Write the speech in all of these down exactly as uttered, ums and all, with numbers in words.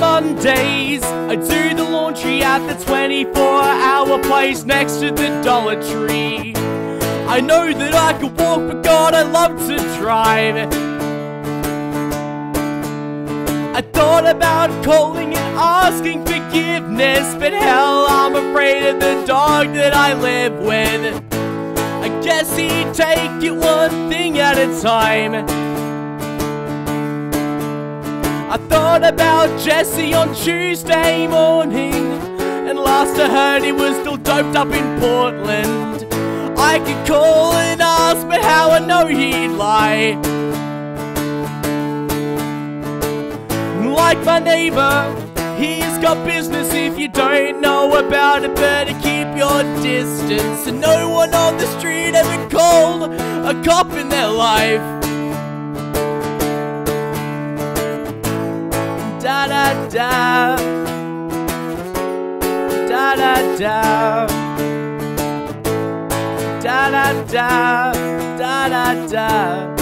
Mondays, I do the laundry at the twenty-four hour place next to the Dollar Tree. I know that I could walk, but God, I love to drive. I thought about calling and asking forgiveness, but hell, I'm afraid of the dog that I live with. I guess he'd take it one thing at a time. I thought about Jesse on Tuesday morning, and last I heard he was still doped up in Portland. I could call and ask, but how I know he'd lie. Like my neighbor, he's got business. If you don't know about it, better keep your distance. And no one on the street ever called a cop in their life. Da da da, da da da, da da da, da da da.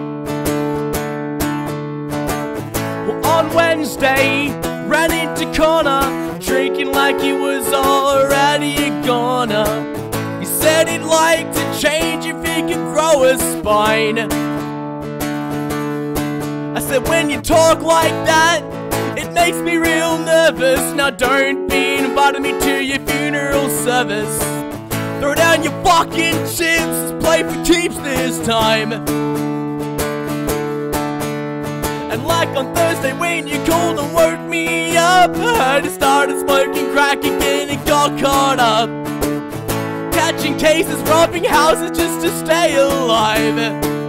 Well, on Wednesday, ran into Connor, drinking like he was already a goner. He said he'd like to change if he could grow a spine. I said, when you talk like that, it makes me real nervous. Now don't be inviting me to your funeral service. Throw down your fucking chips, let's play for keeps this time. And like on Thursday when you called and woke me up, I heard he started smoking crack again and got caught up. Catching cases, robbing houses just to stay alive.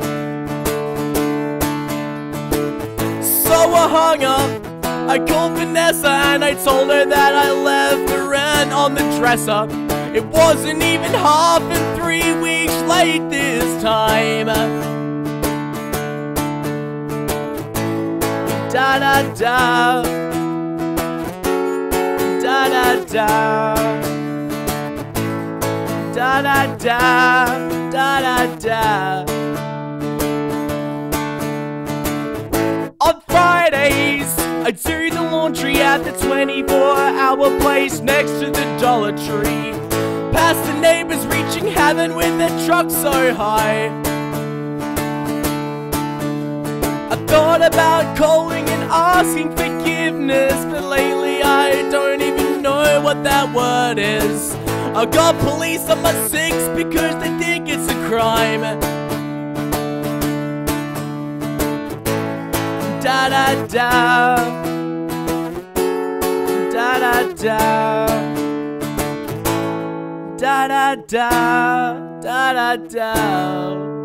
So I hung up, I called Vanessa and I told her that I left the rent on the dresser. It wasn't even half and three weeks late this time. Da da da, da da da, da da da, da da da. On Fridays, I do the laundry at the twenty-four hour place next to the Dollar Tree. Past the neighbors reaching heaven with their truck so high. I thought about calling and asking forgiveness, but lately I don't even know what that word is. I got police on my six because they think it's a crime. Da da da, da da da, da da da, da da da.